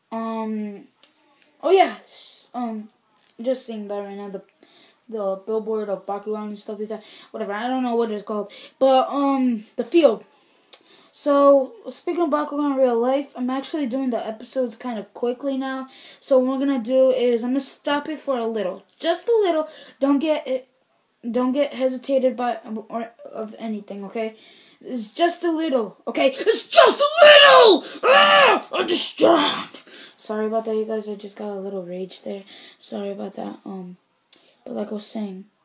Oh yeah. Just seeing that right now. The billboard of Bakugan and stuff like that. Whatever. I don't know what it's called. But the field. So, speaking of Bakugan in real life, I'm actually doing the episodes kind of quickly now. So what I'm gonna do is I'm gonna stop it for a little, just a little. Don't get hesitated by or of anything, okay? It's just a little, okay? It's just a little. Understand? Sorry about that, you guys. I just got a little rage there. Sorry about that. But like I was saying.